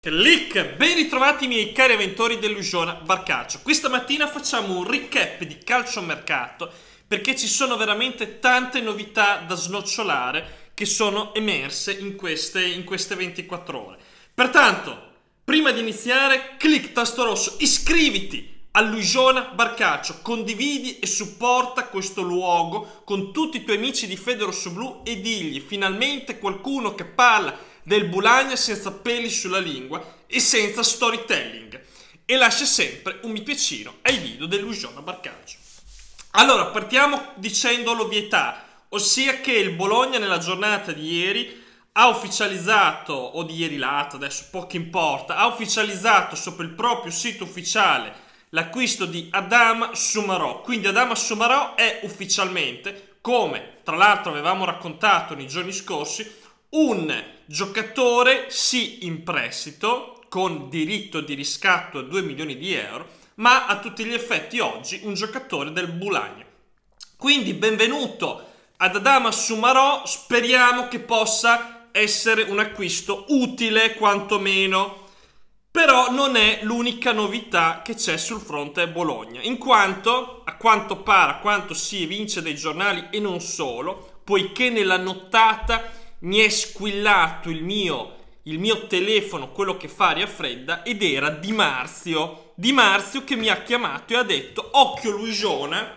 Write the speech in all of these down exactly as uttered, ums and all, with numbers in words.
Click! Ben ritrovati miei cari avventori dell'Usona Barcaccio. Questa mattina facciamo un recap di calciomercato perché ci sono veramente tante novità da snocciolare che sono emerse in queste, in queste ventiquattro ore. Pertanto, prima di iniziare, click tasto rosso, iscriviti all'Usona Barcaccio, condividi e supporta questo luogo con tutti i tuoi amici di Fede Rossoblu e digli finalmente qualcuno che parla del Bulagna senza peli sulla lingua e senza storytelling, e lascia sempre un mi piacino ai video dell'Usona Barcaccio. Allora, partiamo dicendo l'ovvietà, ossia che il Bologna nella giornata di ieri ha ufficializzato, o di ieri l'altro, adesso poco importa, ha ufficializzato sopra il proprio sito ufficiale l'acquisto di Adama Soumaoro. Quindi Adama Soumaoro è ufficialmente, come tra l'altro avevamo raccontato nei giorni scorsi, un giocatore sì in prestito con diritto di riscatto a due milioni di euro, ma a tutti gli effetti oggi un giocatore del Bulagna. Quindi benvenuto ad Adama Soumaoro, speriamo che possa essere un acquisto utile quantomeno. Però non è l'unica novità che c'è sul fronte Bologna, in quanto, a quanto pare, a quanto si evince dai giornali e non solo, poiché nella nottata mi è squillato il mio, il mio telefono, quello che fa aria fredda, ed era Di Marzio. Di Marzio che mi ha chiamato e ha detto: occhio Luisona,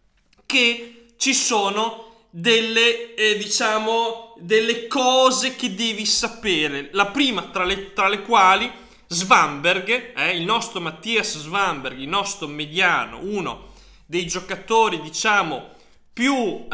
che ci sono delle, eh, diciamo, delle cose che devi sapere. La prima tra le, tra le quali Svanberg, eh, il nostro Mattias Svanberg, il nostro mediano, uno dei giocatori, diciamo, più eh,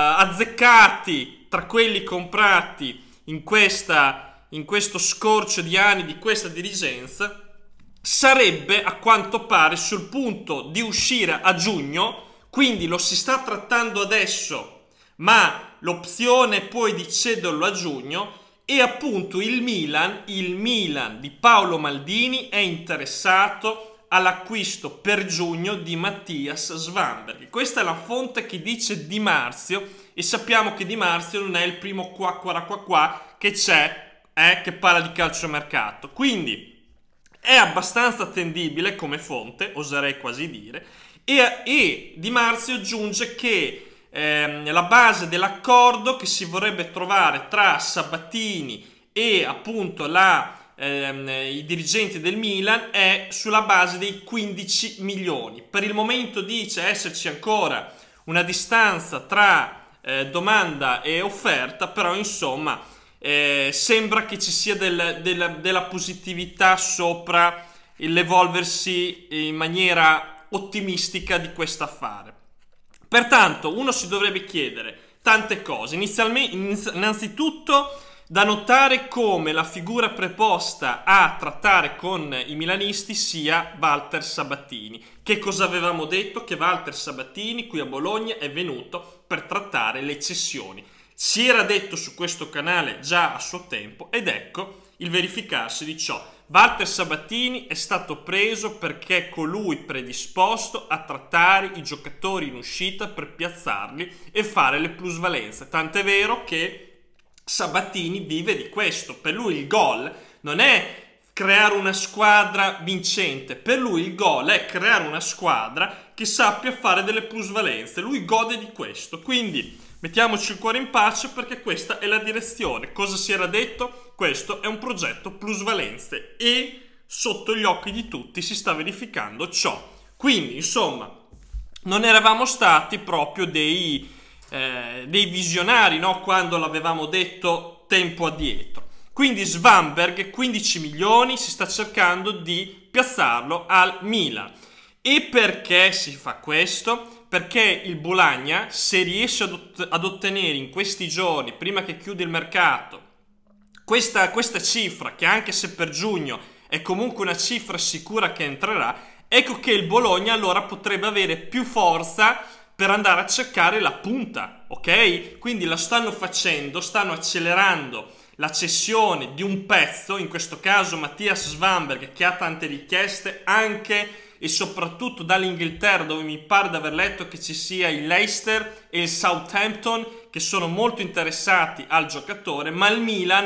azzeccati tra quelli comprati in, questa, in questo scorcio di anni di questa dirigenza, sarebbe a quanto pare sul punto di uscire a giugno. Quindi lo si sta trattando adesso, ma l'opzione è poi di cederlo a giugno. E appunto il Milan, il Milan di Paolo Maldini è interessato all'acquisto per giugno di Mattias Svanberg. Questa è la fonte che dice Di Marzio, e sappiamo che Di Marzio non è il primo qua qua qua qua che c'è, eh, che parla di calciomercato. Quindi è abbastanza attendibile come fonte, oserei quasi dire, e, e Di Marzio aggiunge che Eh, la base dell'accordo che si vorrebbe trovare tra Sabatini e appunto la, ehm, i dirigenti del Milan è sulla base dei quindici milioni. Per il momento dice esserci ancora una distanza tra eh, domanda e offerta, però insomma eh, sembra che ci sia del, del, della positività sopra l'evolversi in maniera ottimistica di questo affare. Pertanto uno si dovrebbe chiedere tante cose. Inizialmente, innanzitutto da notare come la figura preposta a trattare con i milanisti sia Walter Sabatini. Che cosa avevamo detto? Che Walter Sabatini qui a Bologna è venuto per trattare le cessioni. Si era detto su questo canale già a suo tempo, ed ecco il verificarsi di ciò. Walter Sabatini è stato preso perché è colui predisposto a trattare i giocatori in uscita per piazzarli e fare le plusvalenze. Tant'è vero che Sabatini vive di questo. Per lui il gol non è creare una squadra vincente, per lui il gol è creare una squadra che sappia fare delle plusvalenze. Lui gode di questo, quindi mettiamoci il cuore in pace, perché questa è la direzione. Cosa si era detto? Questo è un progetto plusvalenze e sotto gli occhi di tutti si sta verificando ciò. Quindi, insomma, non eravamo stati proprio dei, eh, dei visionari, no? Quando l'avevamo detto tempo addietro. Quindi Svanberg, quindici milioni, si sta cercando di piazzarlo al Milan. E perché si fa questo? Perché il Bologna, se riesce ad, ot- ad ottenere in questi giorni, prima che chiude il mercato, questa, questa cifra, che anche se per giugno è comunque una cifra sicura che entrerà, ecco che il Bologna allora potrebbe avere più forza per andare a cercare la punta, ok? Quindi la stanno facendo, stanno accelerando la cessione di un pezzo, in questo caso Mattias Svanberg, che ha tante richieste anche e soprattutto dall'Inghilterra, dove mi pare di aver letto che ci sia il Leicester e il Southampton che sono molto interessati al giocatore, ma il Milan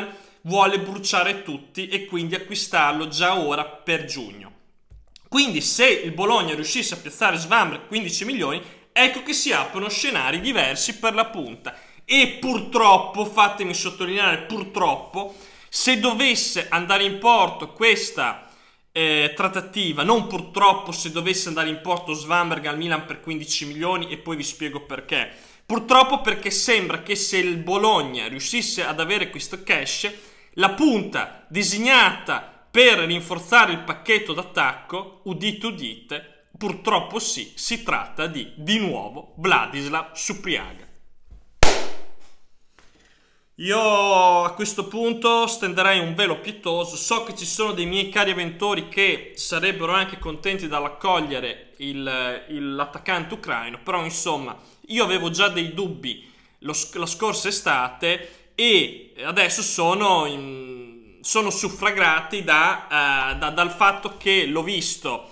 vuole bruciare tutti e quindi acquistarlo già ora per giugno. Quindi se il Bologna riuscisse a piazzare Svanberg quindici milioni, ecco che si aprono scenari diversi per la punta. E purtroppo, fatemi sottolineare purtroppo, se dovesse andare in porto questa eh, trattativa, non purtroppo se dovesse andare in porto Svanberg al Milan per quindici milioni, e poi vi spiego perché. Purtroppo perché sembra che se il Bologna riuscisse ad avere questo cash, la punta designata per rinforzare il pacchetto d'attacco, udite udite, purtroppo sì, si tratta di, di nuovo, Vladislav Supriaga. Io a questo punto stenderei un velo pietoso. So che ci sono dei miei cari avventori che sarebbero anche contenti dall'accogliere l'attaccante ucraino, però insomma io avevo già dei dubbi lo, la scorsa estate e adesso sono, in, sono suffragati da, uh, da, dal fatto che l'ho visto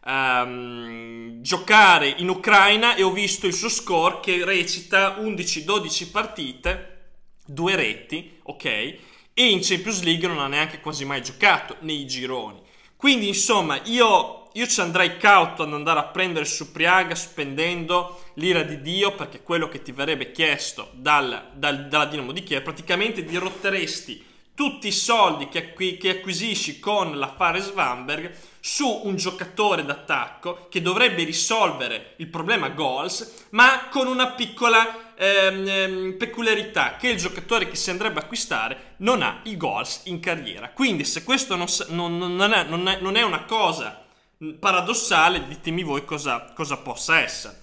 um, giocare in Ucraina e ho visto il suo score che recita undici dodici partite, due reti, ok? E in Champions League non ha neanche quasi mai giocato nei gironi. Quindi insomma io, io ci andrei cauto ad andare a prendere Supriaga spendendo l'ira di Dio, perché quello che ti verrebbe chiesto dal, dal, dalla Dinamo di Kiev, praticamente dirotteresti tutti i soldi che, acqui, che acquisisci con l'affare Svanberg su un giocatore d'attacco che dovrebbe risolvere il problema goals, ma con una piccola ehm, ehm, peculiarità, che il giocatore che si andrebbe a acquistare non ha i goals in carriera. Quindi se questo non, non, non, è, non, è, non è una cosa paradossale, ditemi voi cosa, cosa possa essere.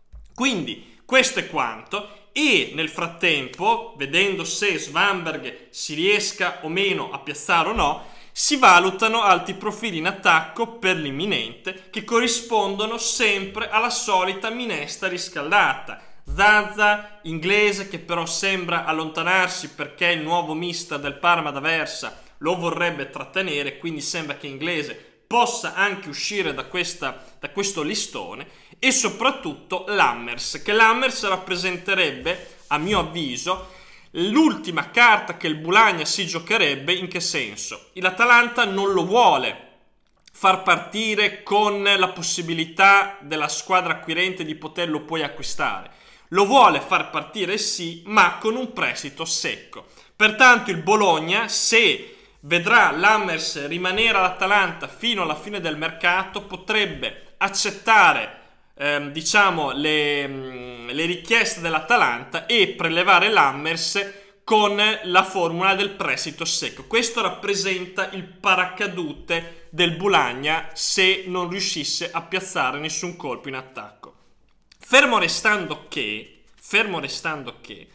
Quindi questo è quanto. E nel frattempo, vedendo se Svanberg si riesca o meno a piazzare o no, si valutano altri profili in attacco per l'imminente che corrispondono sempre alla solita minestra riscaldata. Zaza, inglese, che però sembra allontanarsi perché il nuovo mister del Parma d'Aversa lo vorrebbe trattenere, quindi sembra che inglese possa anche uscire da, questa, da questo listone. E soprattutto Lammers, che Lammers rappresenterebbe, a mio avviso, l'ultima carta che il Bologna si giocherebbe. In che senso? L'Atalanta non lo vuole far partire con la possibilità della squadra acquirente di poterlo poi acquistare. Lo vuole far partire sì, ma con un prestito secco. Pertanto il Bologna, se vedrà Lammers rimanere all'Atalanta fino alla fine del mercato, potrebbe accettare ehm, diciamo le, mh, le richieste dell'Atalanta e prelevare Lammers con la formula del prestito secco. Questo rappresenta il paracadute del Bologna se non riuscisse a piazzare nessun colpo in attacco. Fermo restando che, fermo restando che,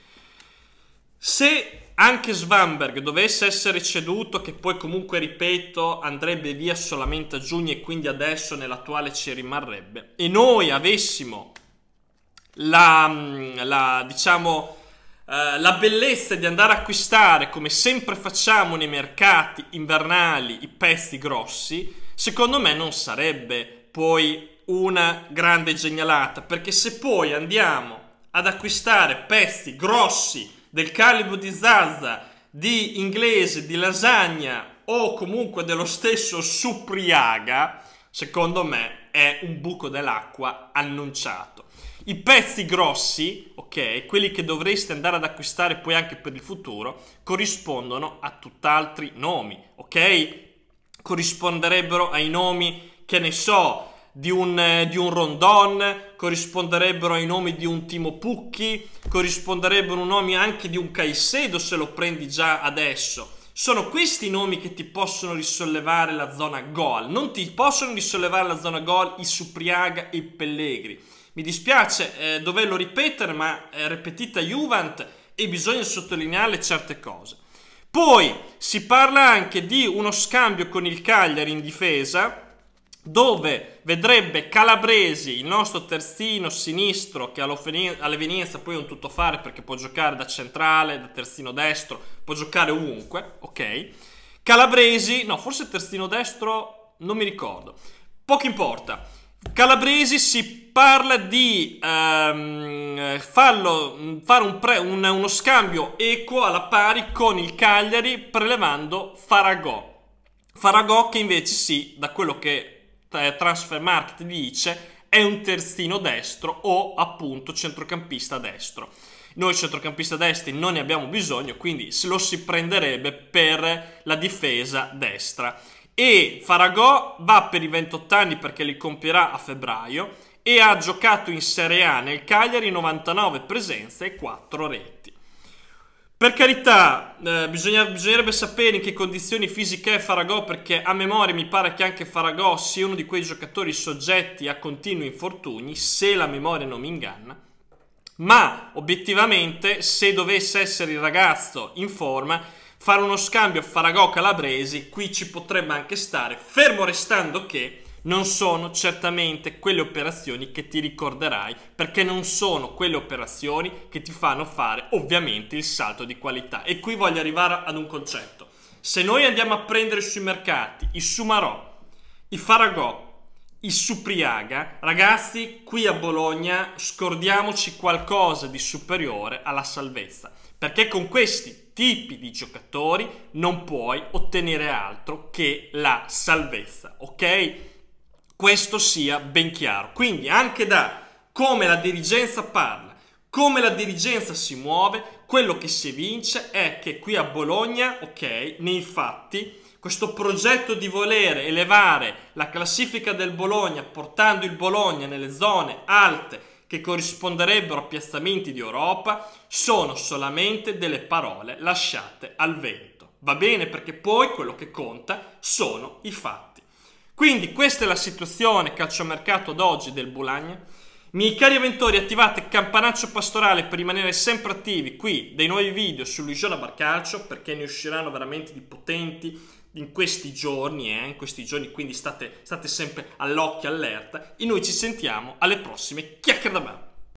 se anche Svanberg dovesse essere ceduto, che poi comunque, ripeto, andrebbe via solamente a giugno e quindi adesso nell'attuale ci rimarrebbe, e noi avessimo la, la diciamo, eh, la bellezza di andare a acquistare, come sempre facciamo nei mercati invernali, i pezzi grossi, secondo me non sarebbe poi una grande genialata, perché se poi andiamo ad acquistare pezzi grossi del calibro di Zaza, di Inglese, di Lasagna o comunque dello stesso Supriaga, secondo me è un buco dell'acqua annunciato. I pezzi grossi, ok, quelli che dovreste andare ad acquistare poi anche per il futuro, corrispondono a tutt'altri nomi, ok? Corrisponderebbero ai nomi, che ne so, di un, di un Rondon, corrisponderebbero ai nomi di un Timo Pukki, corrisponderebbero ai nomi anche di un Caicedo se lo prendi già adesso. Sono questi i nomi che ti possono risollevare la zona gol. Non ti possono risollevare la zona gol i Supriaga e i Pellegrini. Mi dispiace eh, doverlo ripetere, ma è ripetita Juvent e bisogna sottolineare certe cose. Poi si parla anche di uno scambio con il Cagliari in difesa, dove vedrebbe Calabresi, il nostro terzino sinistro, che all'evenienza poi è un tuttofare perché può giocare da centrale, da terzino destro, può giocare ovunque, ok? Calabresi, no, forse terzino destro, non mi ricordo, poco importa. Calabresi si parla di um, farlo, fare un pre, un, uno scambio equo alla pari con il Cagliari prelevando Faragò. Faragò che invece sì, da quello che eh, Transfermarkt dice, è un terzino destro o appunto centrocampista destro. Noi centrocampista destri non ne abbiamo bisogno, quindi se lo si prenderebbe per la difesa destra. E Faragò va per i ventotto anni perché li compierà a febbraio e ha giocato in Serie A nel Cagliari novantanove presenze e quattro reti. Per carità, eh, bisogna, bisognerebbe sapere in che condizioni fisiche è Faragò, perché a memoria mi pare che anche Faragò sia uno di quei giocatori soggetti a continui infortuni, se la memoria non mi inganna. Ma obiettivamente, se dovesse essere il ragazzo in forma, fare uno scambio Faragò-Calabresi, qui ci potrebbe anche stare, fermo restando che non sono certamente quelle operazioni che ti ricorderai, perché non sono quelle operazioni che ti fanno fare ovviamente il salto di qualità. E qui voglio arrivare ad un concetto. Se noi andiamo a prendere sui mercati i Sumarò, i Faragò, i Supriaga, ragazzi, qui a Bologna scordiamoci qualcosa di superiore alla salvezza, perché con questi tipi di giocatori non puoi ottenere altro che la salvezza, ok? Questo sia ben chiaro. Quindi anche da come la dirigenza parla, come la dirigenza si muove, quello che si evince è che qui a Bologna, ok, nei fatti, questo progetto di voler elevare la classifica del Bologna portando il Bologna nelle zone alte che corrisponderebbero a piazzamenti di Europa sono solamente delle parole lasciate al vento. Va bene? Perché poi quello che conta sono i fatti. Quindi questa è la situazione calciomercato ad oggi del Bologna. Miei cari avventori, attivate campanaccio pastorale per rimanere sempre attivi qui dei nuovi video su Luisiana Barcalcio, perché ne usciranno veramente di potenti in questi giorni, eh, in questi giorni, quindi state, state sempre all'occhio allerta e noi ci sentiamo alle prossime chiacchiere da bar.